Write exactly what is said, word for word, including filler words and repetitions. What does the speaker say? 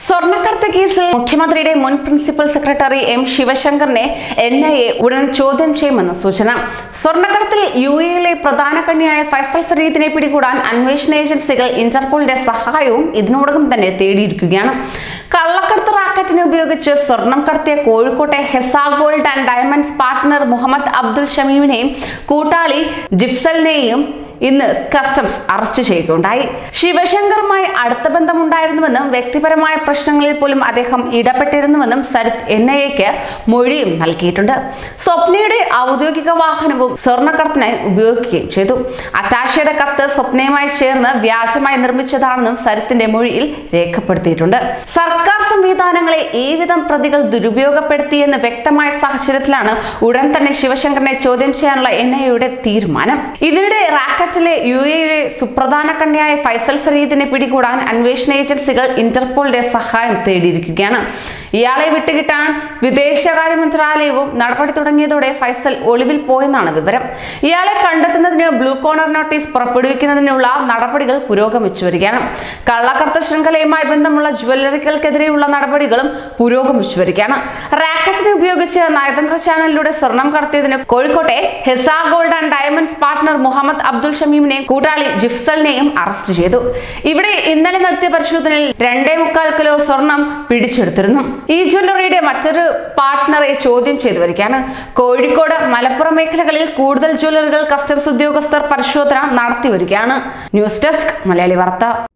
സ്വർണ്ണക്കടത്ത് കേസിൽ മുഖ്യമന്ത്രിയുടെ മുൻ പ്രിൻസിപ്പൽ സെക്രട്ടറി എം ശിവശങ്കറിനെ എൻ ഐ എ ഉടൻ ചോദ്യം ചെയ്യുമെന്ന് സൂചന. സ്വർണ്ണക്കടത്തിൽ യു എയിലെ പ്രധാന കണ്ണിയായ ഫൈസൽ ഫരീദിനെ പിടികൂടാൻ അന്വേഷണ ഏജൻസികൾ ഇന്റർപോളിന്റെ സഹായവും ഇതിനോടകം തന്നെ തേടിയിരിക്കുകയാണ്. കള്ളക്കടത്ത് റാക്കറ്റിനെ ഉപയോഗിച്ച് സ്വർണം കടത്തിയ കോഴിക്കോട്ടെ Hesa gold and diamonds partner Muhammad Abdul ഷമീമിനെയും കൂട്ടാളി ജിഫ്സലിനെയും ഇന്ന് കസ്റ്റംസ് അറസ്റ്റ് ചെയ്യുകയുണ്ടായി. ശിവശങ്കറുമായി അടുത്ത ബന്ധമുണ്ടായിരുന്നുവെന്നും വ്യക്തിപരമായ പ്രശ്നങ്ങളിൽ പോലും അദ്ദേഹം ഇടപെട്ടിരുന്നുവെന്നും സരിത് എൻ ഐ എക്ക് മൊഴിയും നൽകിയിട്ടുണ്ട്. സ്വപ്നയുടെ ഔദ്യോഗിക വാഹനവും സ്വർണ്ണക്കടത്തിനായി ഉപയോഗിക്കുകയും ചെയ്തു. അറ്റാഷയുടെ കത്ത് സ്വപ്നയുമായി ചേർന്ന് വ്യാജമായി നിർമ്മിച്ചതാണെന്നും സരിത്തിന്റെ മൊഴിയിൽ രേഖപ്പെടുത്തിയിട്ടുണ്ട്. സർക്കാർ സംവിധാനങ്ങളെ ഈ വിധം പ്രതികൾ ദുരുപയോഗപ്പെടുത്തിയെന്ന് വ്യക്തമായ സാഹചര്യത്തിലാണ് ഉടൻ തന്നെ ശിവശങ്കറിനെ ചോദ്യം ചെയ്യാനുള്ള എൻ ഐ എയുടെ തീരുമാനം. ഇതിനിടെ റാക്കറ്റ് യു എയിലെ സുപ്രധാന കണ്ണിയായ ഫൈസൽ ഫരീദിനെ പിടികൂടാൻ അന്വേഷണ ഏജൻസികൾ ഇന്റർപോളിന്റെ സഹായം തേടിയിരിക്കുകയാണ്. ഇയാളെ വിട്ടുകിട്ടാൻ വിദേശകാര്യ മന്ത്രാലയവും നടപടി തുടങ്ങിയതോടെ ഫൈസൽ ഒളിവിൽ പോയെന്നാണ് വിവരം. ഇയാളെ കണ്ടെത്തുന്നതിന് ബ്ലൂ കോർണർ നോട്ടീസ് പുറപ്പെടുവിക്കുന്നതിനുള്ള നടപടികൾ പുരോഗമിച്ചു വരികയാണ്. കള്ളക്കടത്ത് ശൃംഖലയുമായി ബന്ധമുള്ള ജ്വല്ലറികൾക്കെതിരെയുള്ള നടപടികളും പുരോഗമിച്ചു വരികയാണ്. റാക്കറ്റിനെ ഉപയോഗിച്ച് നയതന്ത്ര ചാനലിലൂടെ സ്വർണം കടത്തിയതിന് കോഴിക്കോട്ടെ Hesa gold and diamonds partner Muhammad Abdul ഷമീമിനെയും കൂട്ടാളി ജിഫ്സലിനെയും അറസ്റ്റ് ചെയ്തു. ഇവിടെ ഇന്നലെ നടത്തിയ പരിശോധനയിൽ രണ്ടേ മുക്കാൽ കിലോ സ്വർണം പിടിച്ചെടുത്തിരുന്നു. ഈ ജ്വല്ലറിയുടെ മറ്റൊരു പാർട്ട്ണറെ ചോദ്യം ചെയ്തു വരികയാണ്. കോഴിക്കോട് മലപ്പുറം മേഖലകളിൽ കൂടുതൽ ജ്വല്ലറികൾ കസ്റ്റംസ് ഉദ്യോഗസ്ഥർ പരിശോധന നടത്തി വരികയാണ്. ന്യൂസ് ഡെസ്ക് മലയാളി വാർത്ത.